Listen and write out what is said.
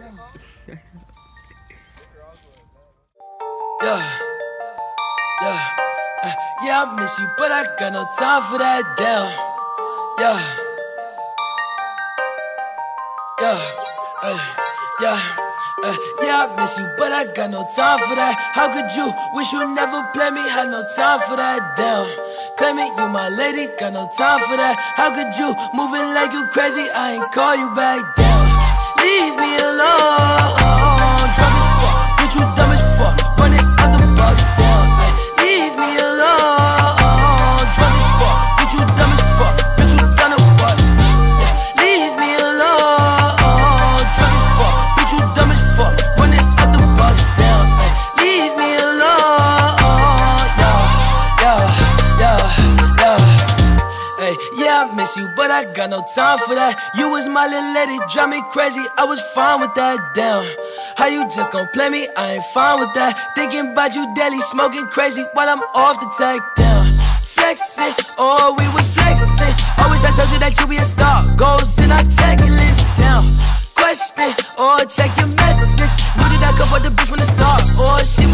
Yeah, I miss you, but I got no time for that, damn. Yeah, I miss you, but I got no time for that. How could you wish you never play me? Had no time for that, damn. Play me, you my lady, got no time for that. How could you moving like you crazy? I ain't call you back, damn. Leave me alone, drunk as fuck, bitch, you dumb as fuck, running out the box, damn. Leave me alone, drunk as fuck, bitch, you dumb as fuck, bitch, you done a what? Leave me alone, drunk as fuck, bitch, you dumb as fuck, running out the box, damn. Leave me alone, yeah, I miss you, but I got no time for that. You was my little lady, drive me crazy, I was fine with that, damn. How you just gon' play me? I ain't fine with that. Thinking about you daily, smoking crazy while I'm off the tag, damn. Flexing, oh, we was flexing. Always I told you that you be a star. Goals in our checklist, down. Question, or check your message. Knew that I could for the beat from the start. Or she